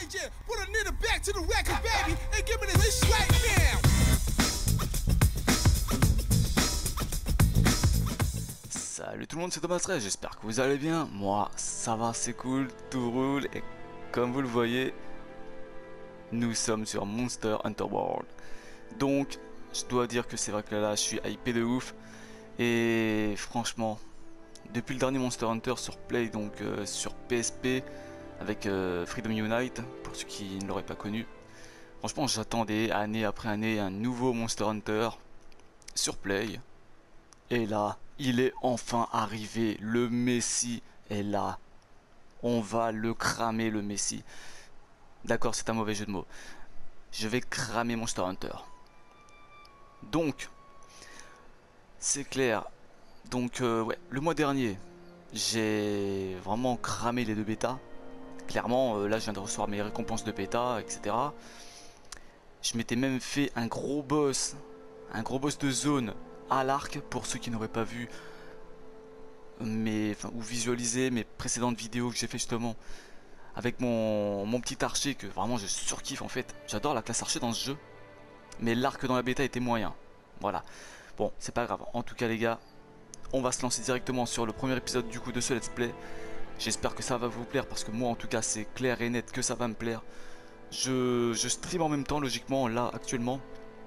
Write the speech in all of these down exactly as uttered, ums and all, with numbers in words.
Salut tout le monde, c'est Thomas Ray, j'espère que vous allez bien. Moi, ça va, c'est cool, tout roule. Et comme vous le voyez, nous sommes sur Monster Hunter World. Donc, je dois dire que c'est vrai que là, je suis hypé de ouf. Et franchement, depuis le dernier Monster Hunter sur Play, donc euh, sur P S P, avec euh, Freedom Unite, pour ceux qui ne l'auraient pas connu, franchement, j'attendais année après année un nouveau Monster Hunter sur Play. Et là, il est enfin arrivé, le Messi est là. On va le cramer, le Messi. D'accord, c'est un mauvais jeu de mots. Je vais cramer Monster Hunter. Donc, c'est clair. Donc, euh, ouais, le mois dernier, j'ai vraiment cramé les deux bêtas. Clairement, euh, là, je viens de recevoir mes récompenses de bêta, et cetera. Je m'étais même fait un gros boss, un gros boss de zone à l'arc, pour ceux qui n'auraient pas vu mes, enfin, ou visualisé mes précédentes vidéos que j'ai fait justement avec mon, mon petit archer, que vraiment je surkiffe en fait. J'adore la classe archer dans ce jeu, mais l'arc dans la bêta était moyen. Voilà, bon, c'est pas grave. En tout cas les gars, on va se lancer directement sur le premier épisode du coup de ce let's play. J'espère que ça va vous plaire, parce que moi en tout cas c'est clair et net que ça va me plaire. Je, je stream en même temps logiquement là actuellement,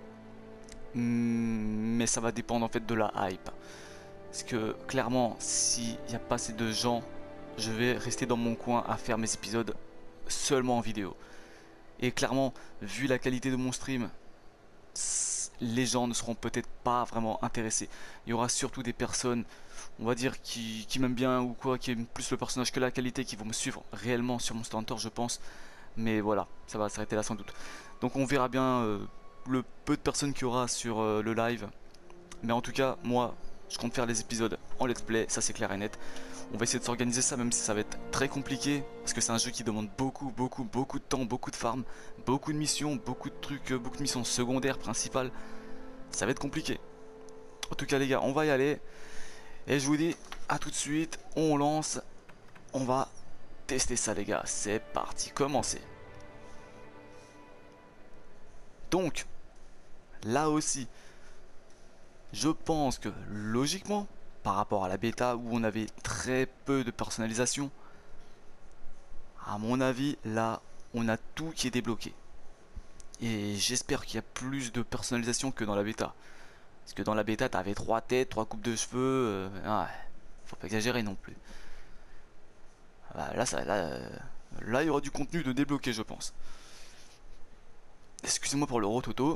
mais ça va dépendre en fait de la hype. Parce que clairement, s'il n'y a pas assez de gens, je vais rester dans mon coin à faire mes épisodes seulement en vidéo. Et clairement, vu la qualité de mon stream, les gens ne seront peut-être pas vraiment intéressés. Il y aura surtout des personnes, on va dire, qui, qui m'aiment bien ou quoi, qui aiment plus le personnage que la qualité, qui vont me suivre réellement sur Monster Hunter, je pense. Mais voilà, ça va s'arrêter là sans doute. Donc on verra bien euh, le peu de personnes qu'il y aura sur euh, le live. Mais en tout cas, moi, je compte faire les épisodes en let's play, ça c'est clair et net. On va essayer de s'organiser ça, même si ça va être très compliqué, parce que c'est un jeu qui demande beaucoup, beaucoup, beaucoup de temps, beaucoup de farm, beaucoup de missions, beaucoup de trucs, beaucoup de missions secondaires, principales. Ça va être compliqué. En tout cas les gars, on va y aller. Et je vous dis à tout de suite, on lance, on va tester ça les gars. C'est parti, commencez. Donc, là aussi, je pense que logiquement, par rapport à la bêta où on avait très peu de personnalisation, à mon avis, là, on a tout qui est débloqué. Et j'espère qu'il y a plus de personnalisation que dans la bêta. Parce que dans la bêta, t'avais trois têtes, trois coupes de cheveux. Euh, ouais, faut pas exagérer non plus. Bah, là, ça, là, euh, là, il y aura du contenu de débloqué, je pense. Excusez-moi pour le rototo.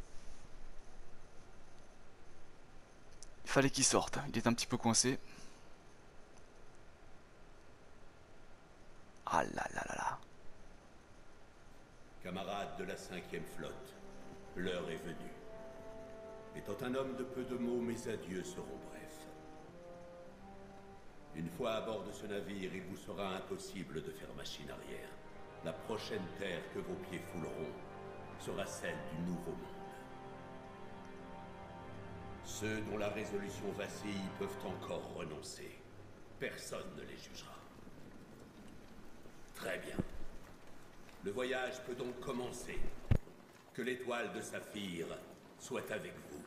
Il fallait qu'il sorte. Il est un petit peu coincé. Ah là là là là. Camarades de la cinquième flotte, l'heure est venue. Étant un homme de peu de mots, mes adieux seront brefs. Une fois à bord de ce navire, il vous sera impossible de faire machine arrière. La prochaine terre que vos pieds fouleront sera celle du Nouveau Monde. Ceux dont la résolution vacille peuvent encore renoncer. Personne ne les jugera. Très bien. Le voyage peut donc commencer. Que l'étoile de Saphir soit avec vous.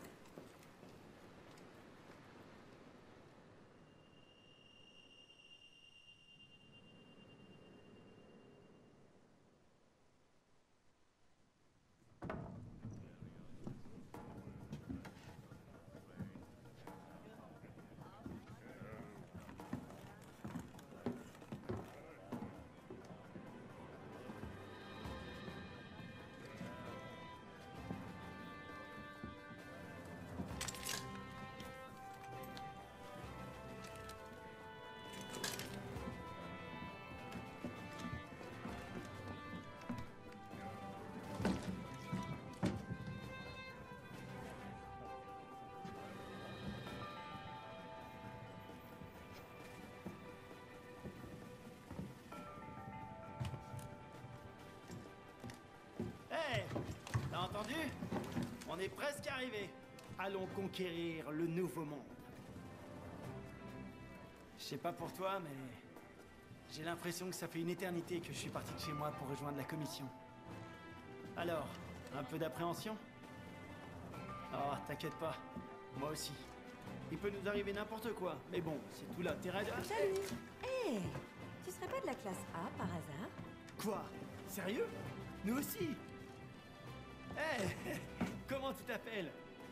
T'as entendu? On est presque arrivé. Allons conquérir le Nouveau Monde. Je sais pas pour toi, mais J'ai l'impression que ça fait une éternité que je suis parti de chez moi pour rejoindre la commission. Alors, un peu d'appréhension? Oh, t'inquiète pas, moi aussi. Il peut nous arriver n'importe quoi, mais bon, c'est tout l'intérêt de... Salut. Hé, tu serais pas de la classe A par hasard? Quoi? Sérieux? Nous aussi? Hé, comment tu t'appelles?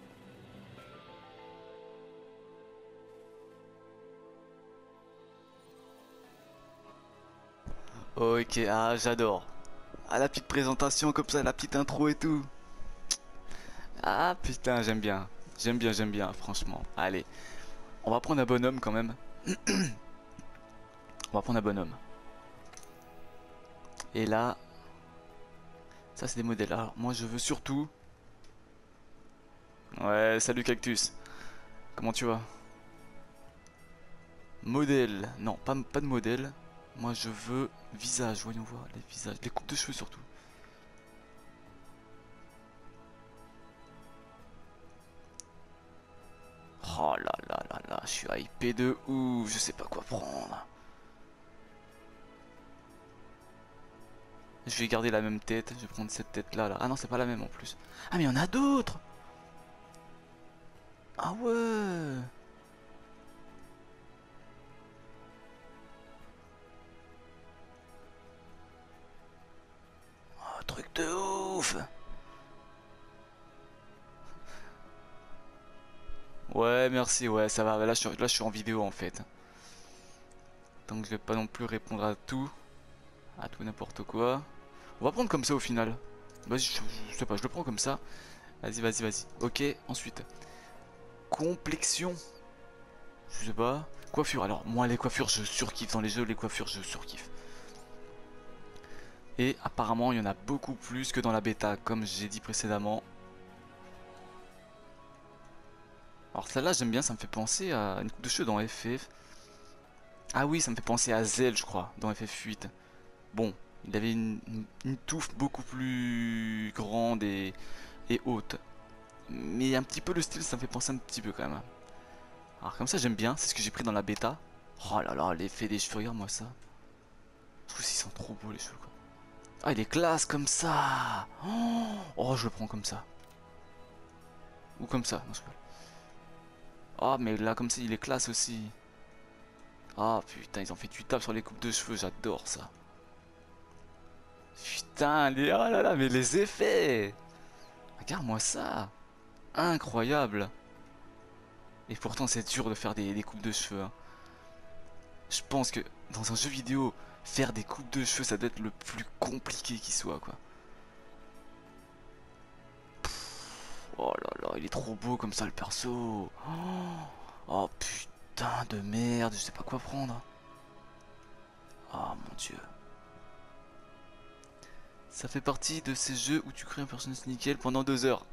Ok, ah j'adore. Ah la petite présentation comme ça, la petite intro et tout. Ah putain, j'aime bien. J'aime bien, j'aime bien, franchement. Allez, on va prendre un bonhomme quand même. On va prendre un bonhomme. Et là, ça c'est des modèles. Alors moi je veux surtout... Ouais, salut Cactus. Comment tu vas? Modèle. Non, pas, pas de modèle. Moi je veux visage, voyons voir les visages, les coupes de cheveux surtout. Oh là là là là, je suis hypé de ouf, je sais pas quoi prendre. Je vais garder la même tête, je vais prendre cette tête là, là. Ah non, c'est pas la même en plus. Ah mais il y en a d'autres. Ah ouais. Oh, truc de ouf. Ouais, merci, ouais, ça va. Là je, suis, là, je suis en vidéo en fait. Donc je vais pas non plus répondre à tout. À tout n'importe quoi. On va prendre comme ça au final. Vas-y, je, je sais pas, je le prends comme ça. Vas-y, vas-y, vas-y. Ok, ensuite. Complexion. Je sais pas. Coiffure. Alors, moi, les coiffures, je surkiffe. Dans les jeux, les coiffures, je surkiffe. Et apparemment, il y en a beaucoup plus que dans la bêta, comme j'ai dit précédemment. Alors, celle-là, j'aime bien. Ça me fait penser à une coupe de cheveux dans F F. Ah oui, ça me fait penser à Zell, je crois, dans F F huit. Bon, il avait une, une, une touffe beaucoup plus grande et, et haute. Mais un petit peu le style, ça me fait penser un petit peu quand même. Alors comme ça j'aime bien, c'est ce que j'ai pris dans la bêta. Oh là là, l'effet des cheveux, regarde moi ça. Je trouve qu'ils sont trop beaux les cheveux quoi. Ah il est classe comme ça. Oh, oh je le prends comme ça. Ou comme ça, non je peux. Oh mais là comme ça il est classe aussi. Ah oh, putain ils ont fait du taf sur les coupes de cheveux, j'adore ça. Putain les... oh là là mais les effets. Regarde moi ça. Incroyable. Et pourtant c'est dur de faire des, des coupes de cheveux hein. Je pense que dans un jeu vidéo, faire des coupes de cheveux ça doit être le plus compliqué qui soit quoi. Pff, oh là là, il est trop beau comme ça le perso. Oh, oh putain de merde, je sais pas quoi prendre. Oh mon dieu. Ça fait partie de ces jeux où tu crées un personnage nickel pendant deux heures.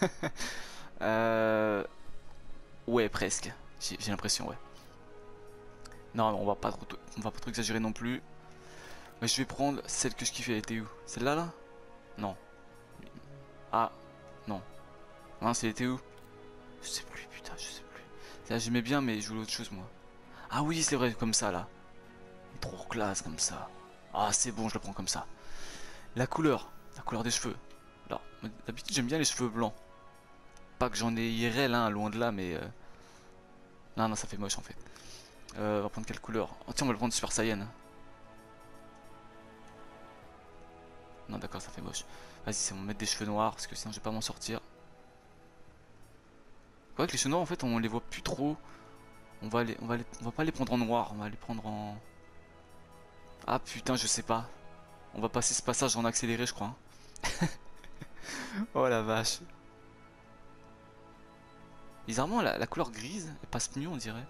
euh... Ouais presque, j'ai l'impression ouais. Non, on va pas trop, on va pas trop exagérer non plus. Mais je vais prendre celle que je kiffais. Elle était où? Celle-là là? Non. Ah non. Non, c'est elle était où? Je sais plus, putain, je sais plus. Là j'aimais bien, mais je voulais autre chose moi. Ah oui, c'est vrai, comme ça là. Trop classe comme ça. Ah c'est bon, je le prends comme ça. La couleur, la couleur des cheveux. Alors, d'habitude j'aime bien les cheveux blancs. Pas que j'en ai I R L, hein, loin de là, mais. Euh... Non, non, ça fait moche en fait. Euh, on va prendre quelle couleur? Oh tiens, on va le prendre Super Saiyan. Non d'accord, ça fait moche. Vas-y, c'est on va mettre des cheveux noirs parce que sinon je vais pas m'en sortir. Quoi que les cheveux noirs en fait on les voit plus trop. On va les, on va les, on va pas les prendre en noir, on va les prendre en... Ah putain je sais pas. On va passer ce passage en accéléré je crois. Oh la vache. Bizarrement la, la couleur grise elle passe mieux on dirait.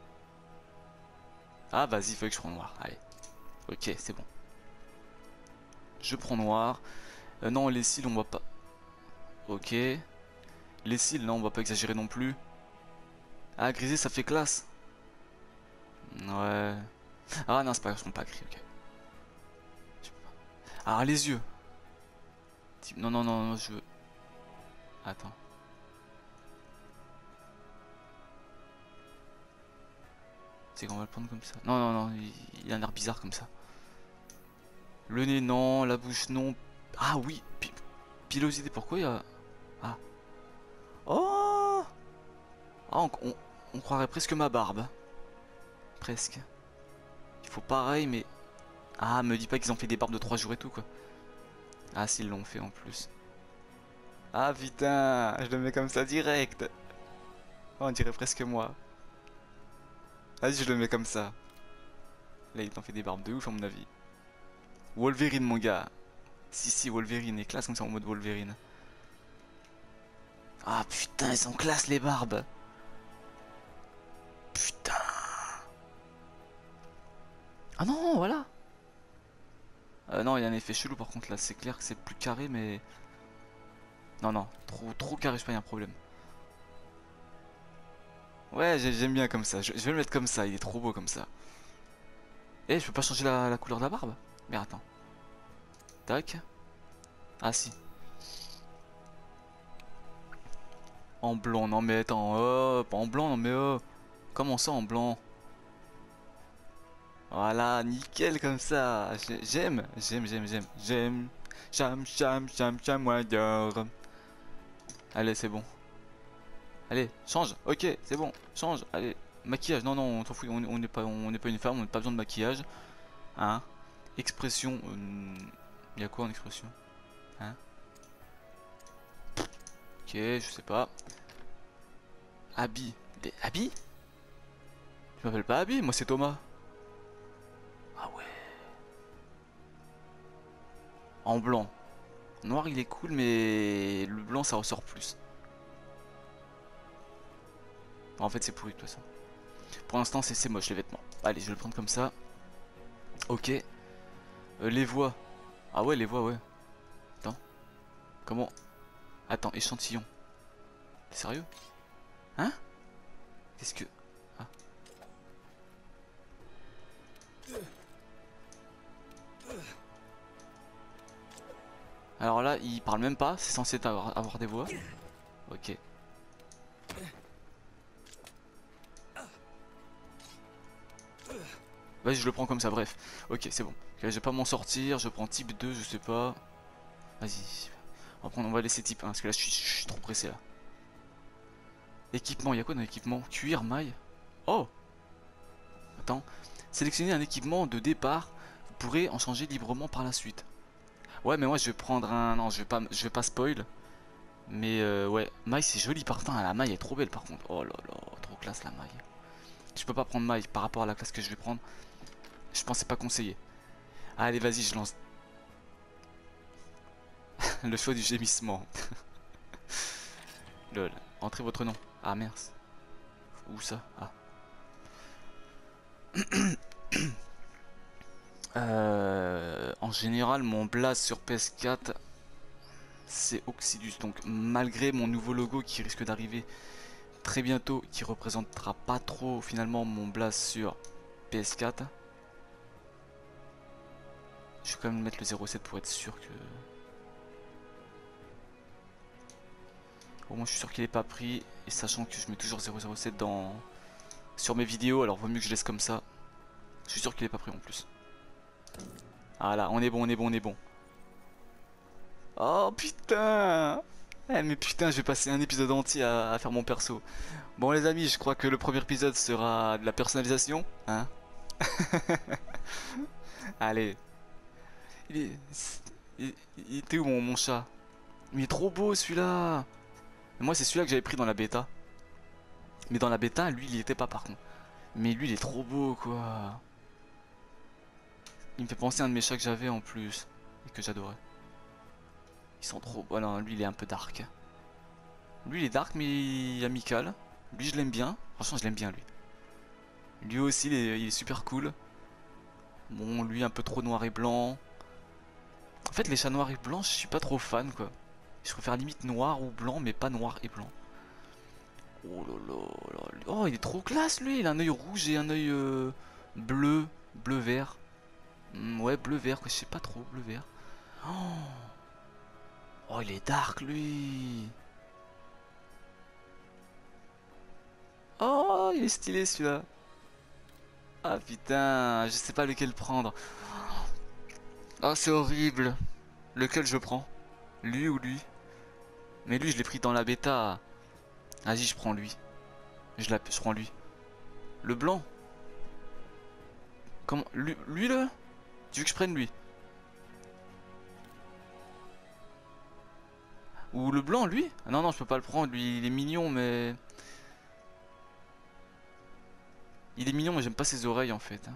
Ah vas-y, il faut que je prenne noir, allez. Ok, c'est bon. Je prends noir. Euh, non, les cils, on va pas... Ok. Les cils, non, on va pas exagérer non plus. Ah, grisé, ça fait classe. Ouais. Ah non, c'est pas grave, je prends pas gris, ok. Ah, les yeux. Non, non, non, non, je veux... Attends. C'est qu'on va le prendre comme ça. Non, non, non, il, il a un air bizarre comme ça. Le nez, non. La bouche, non. Ah oui, pi pilosité, pourquoi il y a... Ah. Oh. Ah, on, on, on croirait presque ma barbe. Presque. Il faut pareil, mais... Ah, me dis pas qu'ils ont fait des barbes de trois jours et tout, quoi. Ah, s'ils l'ont fait en plus. Ah, putain, je le mets comme ça direct. Oh, on dirait presque moi. Vas-y, je le mets comme ça. Là, ils t'ont fait des barbes de ouf, à mon avis. Wolverine, mon gars. Si, si, Wolverine est classe comme ça en mode Wolverine. Ah, putain, ils sont classe, les barbes. Putain. Ah non, voilà. Euh, non, il y a un effet chelou par contre là, c'est clair que c'est plus carré, mais... Non, non, trop, trop carré, je sais pas, il y a un problème. Ouais, j'aime bien comme ça, je, je vais le mettre comme ça, il est trop beau comme ça. Eh, je peux pas changer la, la couleur de la barbe? Mais attends. Tac. Ah si. En blanc, non mais attends, oh, pas en blanc, non mais oh. Comment ça en blanc? Voilà, nickel comme ça. J'aime, j'aime, j'aime, j'aime, j'aime. J'aime, j'aime, j'aime, j'aime, moi j'adore. Allez, c'est bon. Allez, change. Ok, c'est bon. Change. Allez, maquillage. Non, non, on s'en fout. On n'est pas, on n'est pas une femme. On n'a pas besoin de maquillage. Hein? Expression. Il euh, y a quoi en expression? Hein? Ok, je sais pas. Habit. Des habits? Je m'appelle pas Habit. Moi, c'est Thomas. Ah ouais. En blanc. Noir il est cool mais le blanc ça ressort plus. En fait c'est pourri de toute façon. Pour l'instant c'est moche les vêtements. Allez je vais le prendre comme ça. Ok. Euh, les voix. Ah ouais les voix ouais. Attends. Comment? Attends échantillon. T'es sérieux? Hein? Qu'est-ce que... Ah. Alors là, il parle même pas, c'est censé avoir, avoir des voix. Ok. Vas-y, je le prends comme ça, bref. Ok, c'est bon. Okay, je vais pas m'en sortir, je prends type deux, je sais pas. Vas-y. On va, prendre, on va laisser type un, parce que là, je suis, je suis trop pressé là. Équipement, il y a quoi dans l'équipement? Cuir, maille. Oh! Attends. Sélectionnez un équipement de départ, vous pourrez en changer librement par la suite. Ouais mais moi je vais prendre un... Non je vais pas, je vais pas spoil. Mais euh, ouais, maille c'est joli par contre, la maille est trop belle par contre. Oh là là, trop classe la maille. Je peux pas prendre maille par rapport à la classe que je vais prendre. Je pense que c'est pas conseillé. Allez vas-y je lance. Le choix du gémissement. Lol, entrez votre nom. Ah mince. Où ça? Ah. Euh, en général, mon blaze sur P S quatre, c'est Oxydus. Donc, malgré mon nouveau logo qui risque d'arriver très bientôt, qui représentera pas trop finalement mon blaze sur P S quatre, je vais quand même mettre le zéro sept pour être sûr que... Au moins, je suis sûr qu'il n'est pas pris. Et sachant que je mets toujours zéro zéro sept dans... sur mes vidéos, alors vaut mieux que je laisse comme ça. Je suis sûr qu'il n'est pas pris en plus. Voilà, on est bon, on est bon, on est bon. Oh putain! Eh mais putain, je vais passer un épisode entier à, à faire mon perso. Bon les amis, je crois que le premier épisode sera de la personnalisation, hein? Allez. Il est... Il, il était où mon, mon chat? Il est trop beau celui-là! Moi c'est celui-là que j'avais pris dans la bêta. Mais dans la bêta, lui il y était pas par contre. Mais lui il est trop beau quoi. Il me fait penser à un de mes chats que j'avais en plus. Et que j'adorais. Ils sont trop... Oh non, lui il est un peu dark. Lui il est dark mais amical. Lui je l'aime bien. Franchement je l'aime bien lui. Lui aussi il est, il est super cool. Bon lui un peu trop noir et blanc. En fait les chats noirs et blancs je suis pas trop fan quoi. Je préfère limite noir ou blanc mais pas noir et blanc. Oh là là là. Oh il est trop classe lui. Il a un œil rouge et un œil euh, bleu. Bleu vert. Mmh, ouais bleu vert quoi. Je sais pas trop bleu vert. Oh. Oh il est dark lui. Oh il est stylé celui-là. Ah putain, je sais pas lequel prendre. Ah c'est horrible. Lequel je prends? Lui ou lui? Mais lui je l'ai pris dans la bêta. Vas-y je prends lui. Je, la... je prends lui. Le blanc? Comment? Lui, lui là? Tu veux que je prenne lui? Ou le blanc lui? Ah non non je peux pas le prendre, lui il est mignon mais... Il est mignon mais j'aime pas ses oreilles en fait.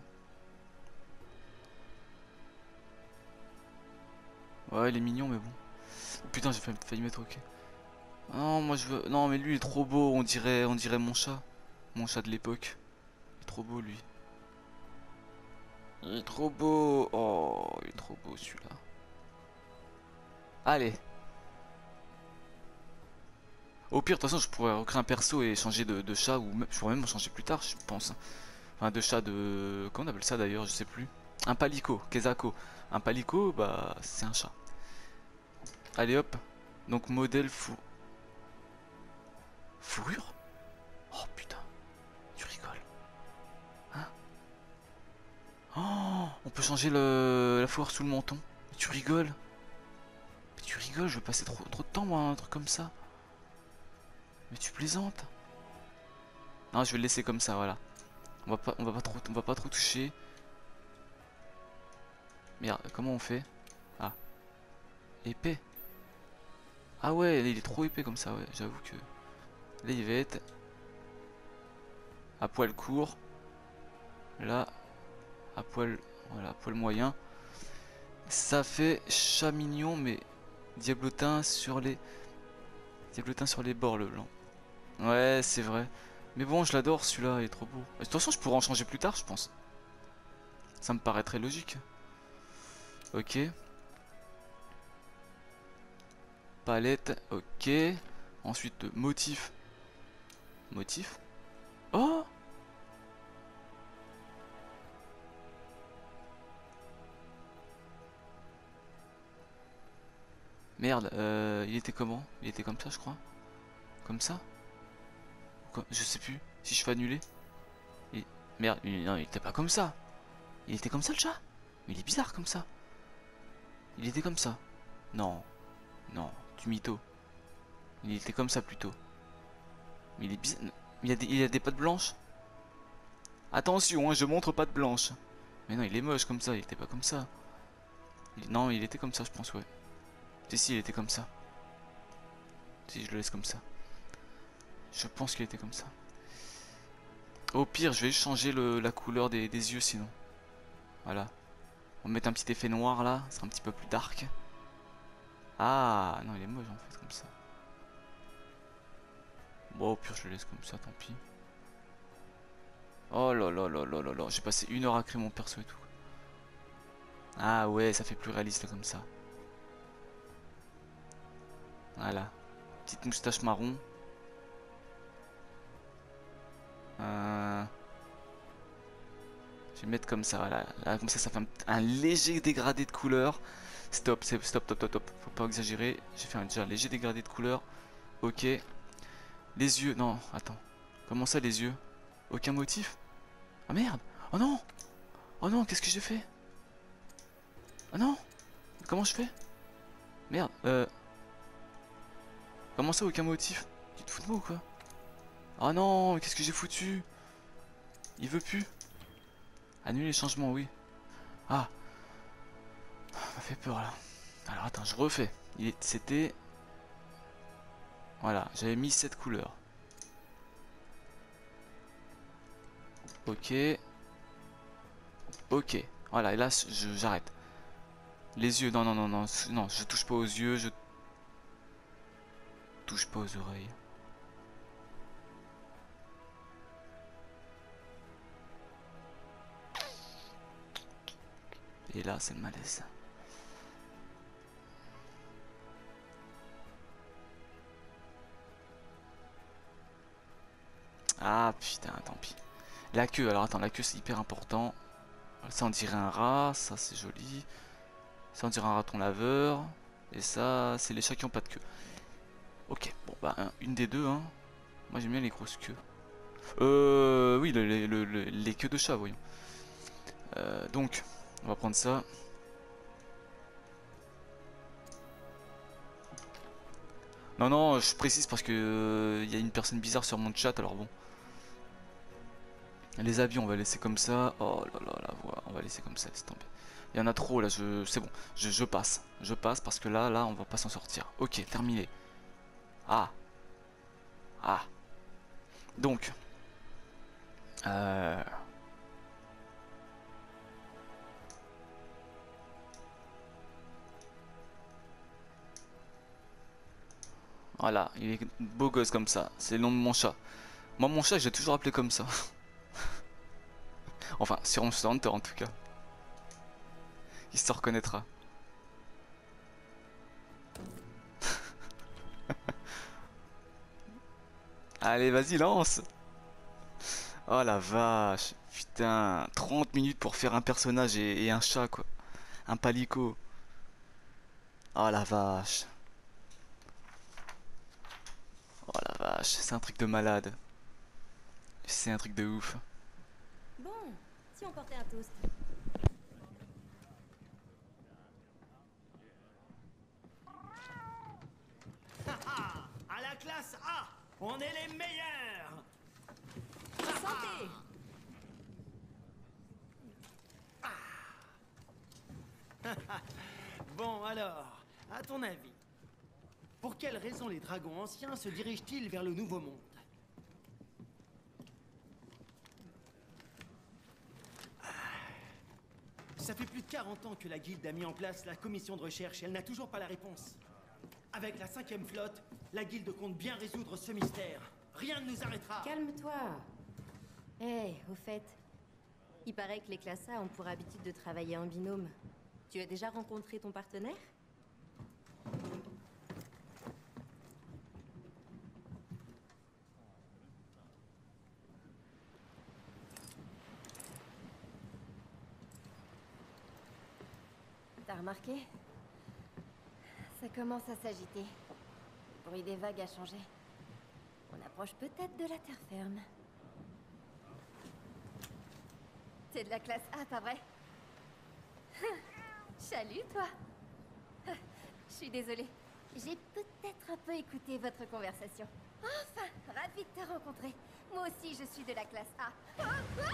Ouais il est mignon mais bon. Oh, putain j'ai failli, failli mettre ok. Non moi je veux... Non mais lui il est trop beau, on dirait, on dirait mon chat. Mon chat de l'époque. Il est trop beau lui. Il est trop beau. Oh il est trop beau celui-là. Allez. Au pire de toute façon je pourrais recréer un perso et changer de, de chat. Ou même, je pourrais même en changer plus tard je pense. Enfin de chat de... Comment on appelle ça d'ailleurs, je sais plus. Un palico, Kezako. Un palico bah c'est un chat. Allez hop. Donc modèle fou. Fourrure? Oh putain. Tu rigoles. Hein? Oh, on peut changer le... la fourrure sous le menton. Mais tu rigoles. Mais tu rigoles, je vais passer trop, trop de temps moi à un truc comme ça. Mais tu plaisantes. Non je vais le laisser comme ça, voilà. On va pas, on va pas trop, on va pas trop toucher. Merde, comment on fait? Ah. Épais. Ah ouais, il est trop épais comme ça, ouais, j'avoue que... Là il va être... à poil court. Là, à poil... Voilà, à poil moyen. Ça fait chat mignon, mais... Diablotin sur les... Diablotin sur les bords, le blanc. Ouais, c'est vrai. Mais bon, je l'adore celui-là, il est trop beau. De toute façon, je pourrais en changer plus tard, je pense. Ça me paraît très logique. Ok. Palette, ok. Ensuite, motif. Motif. Oh! Merde, euh, il était comment? Il était comme ça, je crois. Comme ça? Quoi, je sais plus. Si je fais annuler. Il... Merde, il... non, il était pas comme ça. Il était comme ça le chat? Mais il est bizarre comme ça. Il était comme ça. Non. Non, tu mytho. Il était comme ça plutôt. Mais il est bizarre. Il a des, il a des pattes blanches. Attention, hein, je montre pattes blanches. Mais non, il est moche comme ça, il était pas comme ça. Il... Non, il était comme ça, je pense, ouais. Si, si, il était comme ça. Si, je le laisse comme ça. Je pense qu'il était comme ça. Au pire, je vais juste changer le, la couleur des, des yeux sinon. Voilà. On va mettre un petit effet noir là, ça sera un petit peu plus dark. Ah, non, il est moche en fait, comme ça. Bon, au pire, je le laisse comme ça, tant pis. Oh là là là là là là, j'ai passé une heure à créer mon perso et tout. Ah ouais, ça fait plus réaliste comme ça. Voilà. Petite moustache marron. Euh... Je vais mettre comme ça, voilà. Là, comme ça, ça fait un, un léger dégradé de couleur. Stop, c'est stop, stop, stop, stop. Faut pas exagérer. J'ai fait un, déjà un léger dégradé de couleur. Ok. Les yeux, non, attends. Comment ça, les yeux? Aucun motif? Ah merde! Oh non! Oh non, qu'est-ce que j'ai fait? Oh non! Comment je fais? Merde, euh... Comment ça, aucun motif? Tu te fous de moi ou quoi? Oh non, qu'est-ce que j'ai foutu? Il veut plus. Annuler les changements, oui. Ah. Ça m'a fait peur là. Alors attends, je refais. C'était... Voilà, j'avais mis cette couleur. Ok. Ok. Voilà, et là, j'arrête. Les yeux, non, non, non, non. Non, je touche pas aux yeux, je... touche pas aux oreilles. Et là, c'est le malaise. Ah putain, tant pis. La queue, alors attends, la queue c'est hyper important. Ça on dirait un rat, ça c'est joli. Ça on dirait un raton laveur. Et ça, c'est les chats qui ont pas de queue. Ok, bon bah une des deux, hein. Moi j'aime bien les grosses queues. Euh, oui, le- le- le- le- les queues de chat, voyons. Euh, donc, on va prendre ça. Non, non, je précise parce que il euh, y a une personne bizarre sur mon chat, alors bon. Les habits, on va laisser comme ça. Oh là là, la voix, on va laisser comme ça, c'est tombé. Il y en a trop là, je, c'est bon, je, je passe. Je passe parce que là, là, on va pas s'en sortir. Ok, terminé. Ah. Ah. Donc. Euh... Voilà, il est beau gosse comme ça. C'est le nom de mon chat. Moi, mon chat, j'ai toujours appelé comme ça. Enfin, sur Monster Hunter en tout cas. Il se reconnaîtra. Allez, vas-y, lance. Oh la vache. Putain, trente minutes pour faire un personnage et, et un chat, quoi. Un palico. Oh la vache. Oh la vache, c'est un truc de malade. C'est un truc de ouf. Bon, si on portait un toast. Haha, à la classe A, on est les meilleurs. Santé. Bon alors, à ton avis, pour quelles raisons les dragons anciens se dirigent-ils vers le Nouveau Monde? Ça fait plus de quarante ans que la guilde a mis en place la commission de recherche et elle n'a toujours pas la réponse. Avec la cinquième flotte, la guilde compte bien résoudre ce mystère. Rien ne nous arrêtera. Calme-toi. Eh, au fait, il paraît que les classes A ont pour habitude de travailler en binôme. Tu as déjà rencontré ton partenaire? T'as remarqué? Ça commence à s'agiter. Le bruit des vagues a changé. On approche peut-être de la terre ferme. T'es de la classe A, pas vrai? Salut, toi. Je suis désolée. J'ai peut-être un peu écouté votre conversation. Enfin, ravie de te rencontrer. Moi aussi, je suis de la classe A.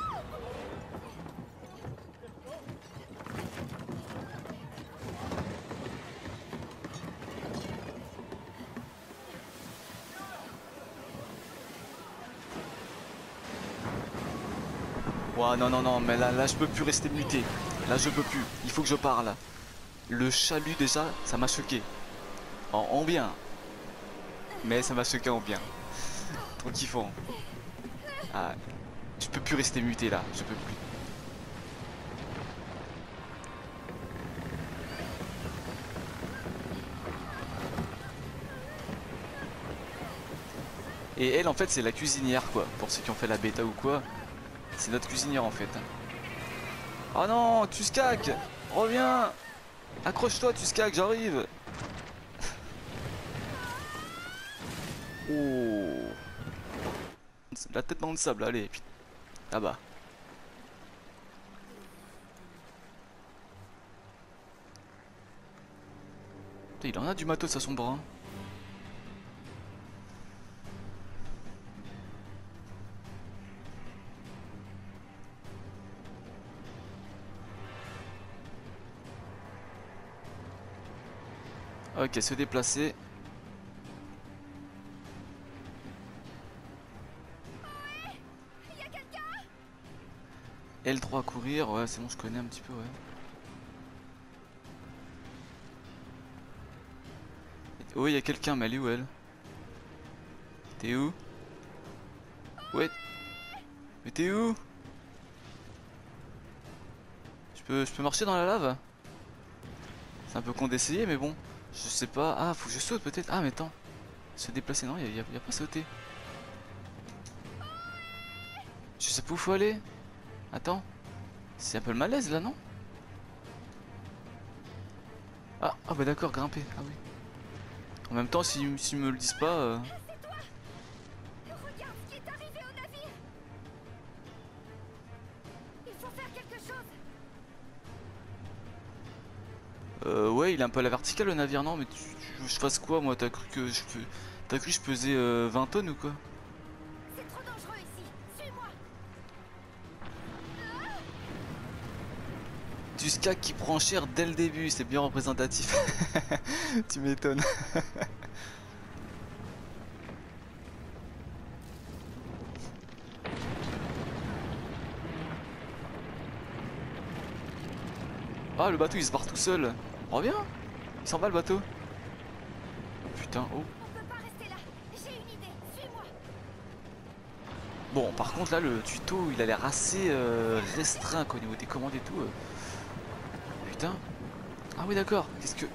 Ouah, non, non, non, mais là, là, je peux plus rester muté. Là, je peux plus. Il faut que je parle. Le chalut, déjà, ça m'a choqué. En, en bien. Mais ça m'a choqué en bien. Trop kiffant. Ah, je peux plus rester muté, là. Je peux plus. Et elle, en fait, c'est la cuisinière, quoi. Pour ceux qui ont fait la bêta ou quoi. C'est notre cuisinière, en fait. Oh non, tu skak. Reviens. Accroche-toi, tu skak, j'arrive. Oh. La tête dans le sable, allez. Là-bas. Il en a du matos à son bras. Ok, se déplacer. L trois courir, ouais c'est bon je connais un petit peu ouais. Oui il y a quelqu'un mais elle est où elle? T'es où? Ouais. Mais t'es où? Je peux, je peux marcher dans la lave? C'est un peu con d'essayer mais bon. Je sais pas. Ah faut que je saute peut-être. Ah mais attends. Se déplacer non, il y, y, y a pas sauté. Je sais pas où faut aller. Attends. C'est un peu le malaise là non? Ah, ah bah d'accord, grimper. Ah oui. En même temps, s'ils si, si me le disent pas. Euh... Euh, ouais, il est un peu à la verticale le navire, non? Mais tu, tu veux que je fasse quoi moi? T'as cru que je peux... T'as cru que je pesais euh, vingt tonnes ou quoi? C'est trop dangereux ici. Suis-moi. Du skag qui prend cher dès le début, c'est bien représentatif. Tu m'étonnes. Ah, le bateau il se barre tout seul. Reviens. Il s'en va le bateau. Putain, oh. On peut pas rester là. J'ai une idée. Suis-moi. Bon, par contre là le tuto il a l'air assez euh, restreint quoi, au niveau des commandes et tout. euh. Putain. Ah oui d'accord, qu'est-ce que...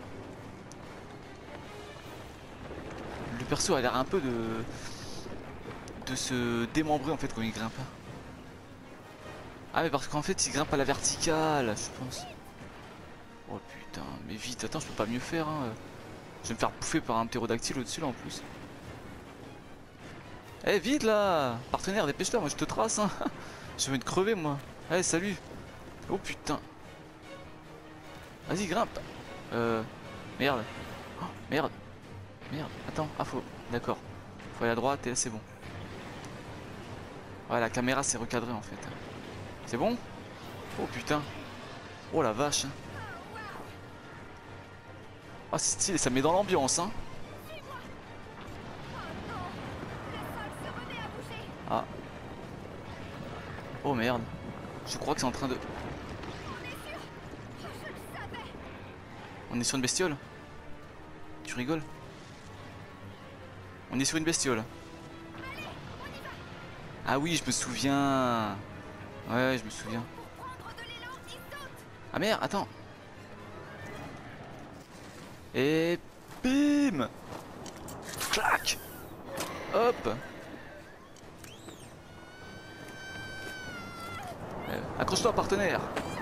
Le perso a l'air un peu de... de se démembrer en fait quand il grimpe. Ah mais parce qu'en fait il grimpe à la verticale, je pense. Oh putain, mais vite, attends, je peux pas mieux faire hein. Je vais me faire bouffer par un ptérodactyle au-dessus là en plus. Eh hey, vite là, partenaire, dépêche-toi, moi je te trace hein. Je vais te crever moi. Eh hey, salut. Oh putain. Vas-y grimpe. Euh... Merde. Oh, merde. Merde. Attends, ah faut... D'accord. Faut aller à droite et là c'est bon. Ouais la caméra s'est recadrée en fait. C'est bon? Oh putain. Oh la vache. Ah c'est stylé, ça met dans l'ambiance hein. Ah. Oh merde. Je crois que c'est en train de... On est sur une bestiole? Tu rigoles? On est sur une bestiole. Ah oui, je me souviens. Ouais, je me souviens. Ah merde, attends. Et bim. Clac. Hop. Euh, accroche-toi, partenaire.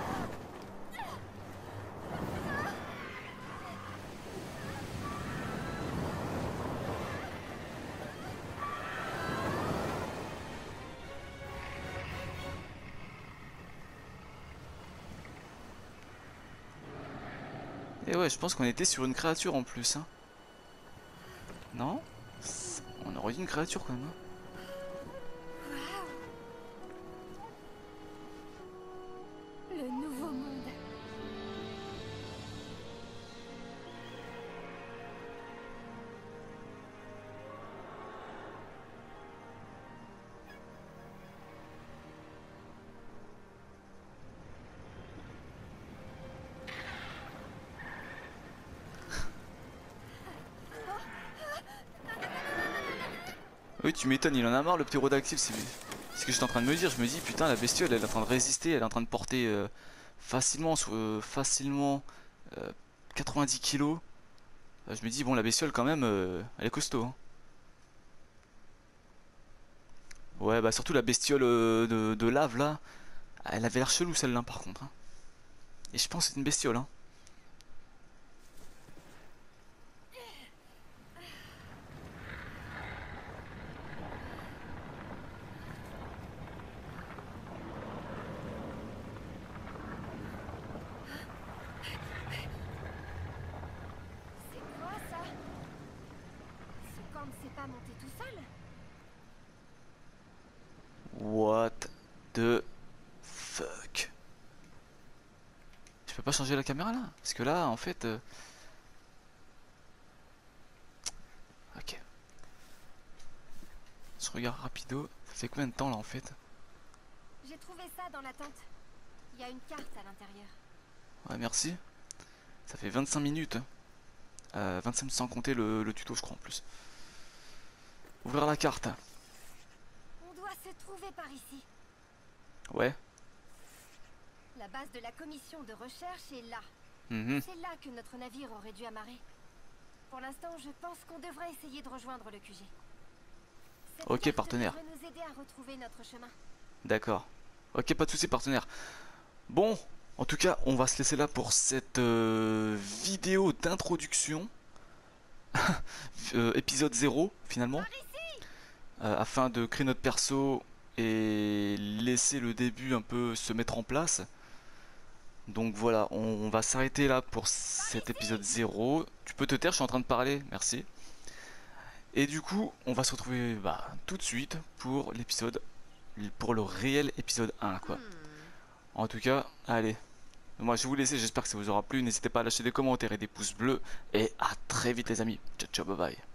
Et ouais, je pense qu'on était sur une créature en plus. Hein. Non? On aurait dit une créature quand même. Hein. Le nouveau monde. Oui, tu m'étonnes, il en a marre le ptérodactyle. C'est ce que j'étais en train de me dire. Je me dis, putain, la bestiole, elle est en train de résister. Elle est en train de porter euh, facilement, euh, facilement euh, quatre-vingt-dix kilos. Euh, je me dis, bon, la bestiole, quand même, euh, elle est costaud. Hein. Ouais, bah surtout la bestiole euh, de, de lave là. Elle avait l'air chelou celle-là, par contre. Hein. Et je pense que c'est une bestiole. Hein. Pas monter tout seul? What the fuck? Je peux pas changer la caméra là? Parce que là, en fait... Euh... Ok. Je regarde rapido. Ça fait combien de temps là en fait? J'ai trouvé ça dans la tente. Il y a une carte à l'intérieur. Ouais, merci. Ça fait vingt-cinq minutes. Euh, vingt-cinq sans compter le, le tuto, je crois en plus. Ouvrir la carte. On doit se trouver par ici. Ouais. La base de la commission de recherche est là. Mmh. C'est là que notre navire aurait dû amarrer. Pour l'instant, je pense qu'on devrait essayer de rejoindre le Q G. Cette ok, carte partenaire. devrait nous aider à retrouver notre chemin. D'accord. Ok, pas de soucis, partenaire. Bon, en tout cas, on va se laisser là pour cette euh, vidéo d'introduction. euh, épisode zéro, finalement. Euh, afin de créer notre perso et laisser le début un peu se mettre en place. Donc voilà, on, on va s'arrêter là pour cet épisode zéro. Tu peux te taire, je suis en train de parler, merci. Et du coup, on va se retrouver bah, tout de suite pour l'épisode, pour le réel épisode un, quoi. En tout cas, allez. Moi je vais vous laisser, j'espère que ça vous aura plu. N'hésitez pas à lâcher des commentaires et des pouces bleus. Et à très vite les amis. Ciao ciao, bye bye.